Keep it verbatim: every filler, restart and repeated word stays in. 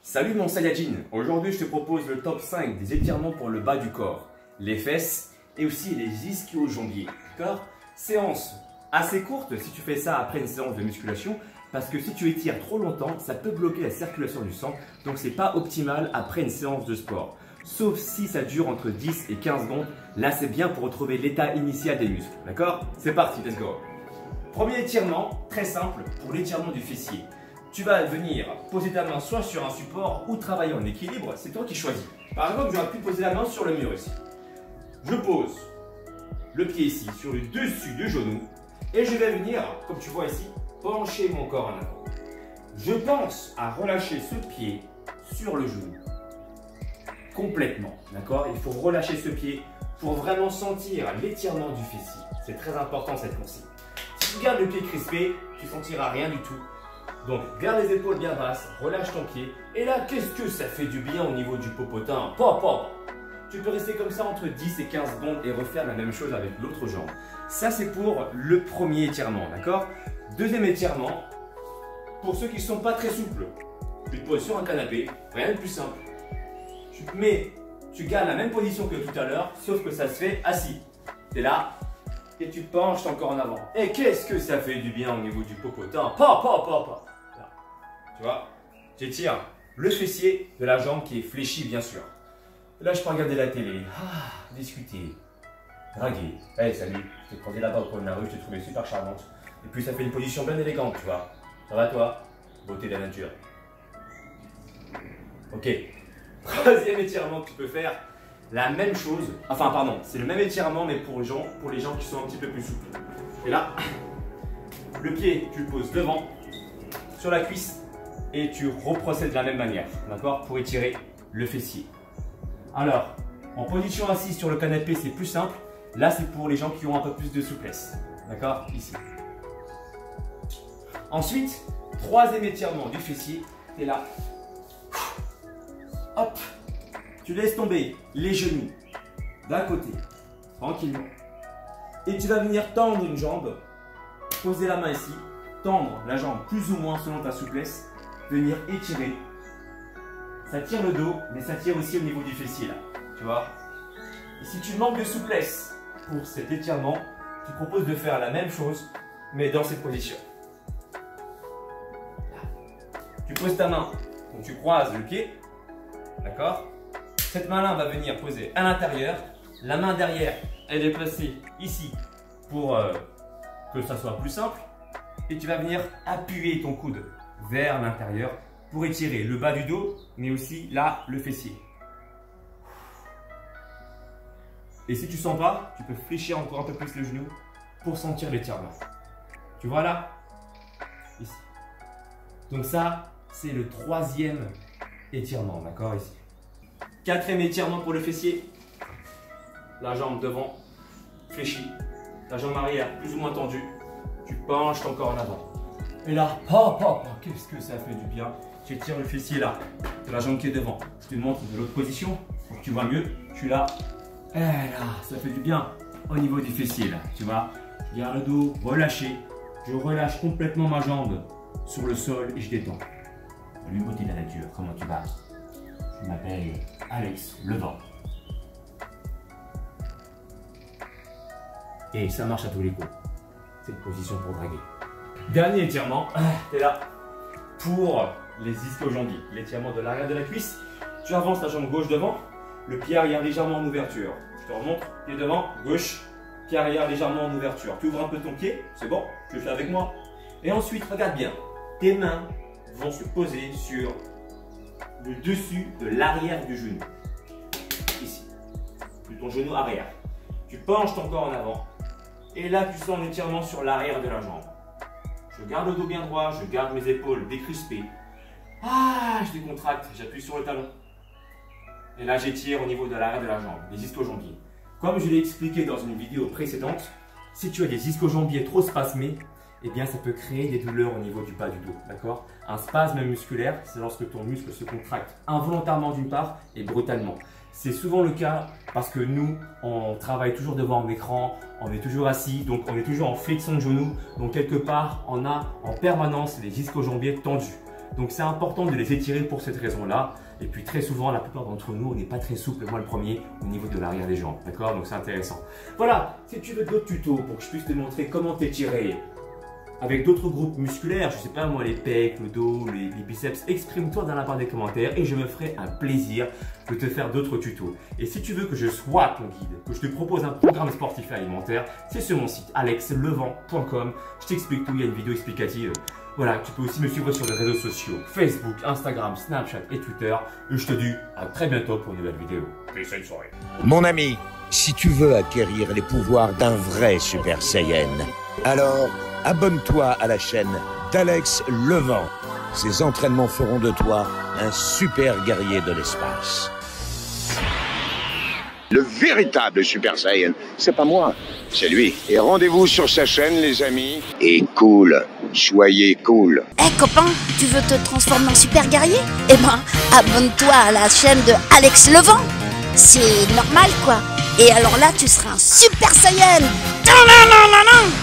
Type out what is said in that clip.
Salut mon Saiyajin, aujourd'hui je te propose le top cinq des étirements pour le bas du corps, les fesses et aussi les ischio-jambiers, d'accord? Séance assez courte si tu fais ça après une séance de musculation, parce que si tu étires trop longtemps, ça peut bloquer la circulation du sang, donc c'est pas optimal après une séance de sport. Sauf si ça dure entre dix et quinze secondes, là c'est bien pour retrouver l'état initial des muscles, d'accord? C'est parti, let's go! Premier étirement, très simple, pour l'étirement du fessier. Tu vas venir poser ta main soit sur un support ou travailler en équilibre, c'est toi qui choisis. Par exemple, j'aurais pu poser la main sur le mur ici. Je pose le pied ici sur le dessus du genou et je vais venir, comme tu vois ici, pencher mon corps en avant. Je pense à relâcher ce pied sur le genou. Complètement, d'accord? Il faut relâcher ce pied pour vraiment sentir l'étirement du fessier. C'est très important cette consigne. Si tu gardes le pied crispé, tu ne sentiras rien du tout. Donc, garde les épaules bien basses, relâche ton pied. Et là, qu'est-ce que ça fait du bien au niveau du popotin? Pop, pop. Tu peux rester comme ça entre dix et quinze secondes et refaire la même chose avec l'autre jambe. Ça, c'est pour le premier étirement, d'accord? Deuxième étirement, pour ceux qui ne sont pas très souples. Tu te poses sur un canapé, rien de plus simple. Tu te mets, tu gardes la même position que tout à l'heure, sauf que ça se fait assis. Tu es là. Et tu penches encore en avant. Et qu'est-ce que ça fait du bien au niveau du popotin? Pa, pa, pa, pa. Tu vois, j'étire le fessier de la jambe qui est fléchi, bien sûr. Et là, je peux regarder la télé, ah, discuter, draguer. Hey, salut, je t'ai croisé là-bas au coin de la rue, je t'ai trouvé super charmante. Et puis, ça fait une position bien élégante, tu vois. Ça va, toi? Beauté de la nature. Ok. Troisième étirement que tu peux faire. La même chose, enfin pardon, c'est le même étirement mais pour les, gens, pour les gens qui sont un petit peu plus souples. Et là, le pied, tu le poses devant, sur la cuisse et tu reprocèdes de la même manière, d'accord? Pour étirer le fessier. Alors, en position assise sur le canapé, c'est plus simple. Là, c'est pour les gens qui ont un peu plus de souplesse, d'accord? Ici. Ensuite, troisième étirement du fessier, tu es là. Hop! Tu laisses tomber les genoux d'un côté, tranquillement. Et tu vas venir tendre une jambe, poser la main ici, tendre la jambe plus ou moins selon ta souplesse, venir étirer. Ça tire le dos, mais ça tire aussi au niveau du fessier là, tu vois. Et si tu manques de souplesse pour cet étirement, je te propose de faire la même chose, mais dans cette position. Tu poses ta main, donc tu croises le pied, d'accord? Cette main-là va venir poser à l'intérieur. La main derrière, elle est placée ici pour euh, que ça soit plus simple. Et tu vas venir appuyer ton coude vers l'intérieur pour étirer le bas du dos, mais aussi là, le fessier. Et si tu ne sens pas, tu peux fléchir encore un peu plus le genou pour sentir l'étirement. Tu vois là? Ici. Donc ça, c'est le troisième étirement, d'accord? Ici. Quatrième étirement pour le fessier. La jambe devant, fléchie. La jambe arrière, plus ou moins tendue. Tu penches ton corps en avant. Et là, hop, hop, qu'est-ce que ça fait du bien. Tu étires le fessier là, de la jambe qui est devant. Je te montre de l'autre position pour que tu vois mieux. Je suis là. Et là, ça fait du bien au niveau du fessier là. Tu vois, je garde le dos relâché. Je relâche complètement ma jambe sur le sol et je détends. Salut, beauté de la nature, comment tu vas? Je m'appelle Alex Levent. Et ça marche à tous les coups. C'est une position pour draguer. Dernier étirement, tu es là pour les ischio-jambiers. L'étirement de l'arrière de la cuisse. Tu avances la jambe gauche devant, le pied arrière légèrement en ouverture. Je te remonte, pied devant, gauche, pied arrière légèrement en ouverture. Tu ouvres un peu ton pied, c'est bon, tu le fais avec moi. Et ensuite, regarde bien, tes mains vont se poser sur le dessus de l'arrière du genou. Ici. De ton genou arrière. Tu penches ton corps en avant. Et là, tu sens un étirement sur l'arrière de la jambe. Je garde le dos bien droit. Je garde mes épaules décrispées. Ah, je décontracte. J'appuie sur le talon. Et là, j'étire au niveau de l'arrière de la jambe. Les ischio-jambiers. Comme je l'ai expliqué dans une vidéo précédente, si tu as des ischio-jambiers trop spasmés, eh bien, ça peut créer des douleurs au niveau du bas du dos, d'accord? Un spasme musculaire, c'est lorsque ton muscle se contracte involontairement d'une part et brutalement. C'est souvent le cas parce que nous, on travaille toujours devant un écran, on est toujours assis, donc on est toujours en flexion de genoux. Donc quelque part, on a en permanence les ischio-jambiers tendus. Donc c'est important de les étirer pour cette raison-là. Et puis très souvent, la plupart d'entre nous, on n'est pas très souple, moi le premier, au niveau de l'arrière des jambes. D'accord? Donc c'est intéressant. Voilà, si tu veux d'autres tutos pour que je puisse te montrer comment t'étirer avec d'autres groupes musculaires, je sais pas moi, les pecs, le dos, les, les biceps, exprime-toi dans la barre des commentaires et je me ferai un plaisir de te faire d'autres tutos. Et si tu veux que je sois ton guide, que je te propose un programme sportif et alimentaire, c'est sur mon site alex levent point com. Je t'explique tout, il y a une vidéo explicative. Voilà, tu peux aussi me suivre sur les réseaux sociaux, Facebook, Instagram, Snapchat et Twitter. Et je te dis à très bientôt pour une nouvelle vidéo. Peace and soirée. Mon ami, si tu veux acquérir les pouvoirs d'un vrai Super Saiyan, alors abonne-toi à la chaîne d'Alex Levent. Ces entraînements feront de toi un super guerrier de l'espace. Le véritable Super Saiyan, c'est pas moi, c'est lui. Et rendez-vous sur sa chaîne, les amis. Et cool, soyez cool. Eh hey, copain, tu veux te transformer en super guerrier? Eh ben, abonne-toi à la chaîne de Alex Levent. C'est normal quoi. Et alors là, tu seras un Super Saiyan.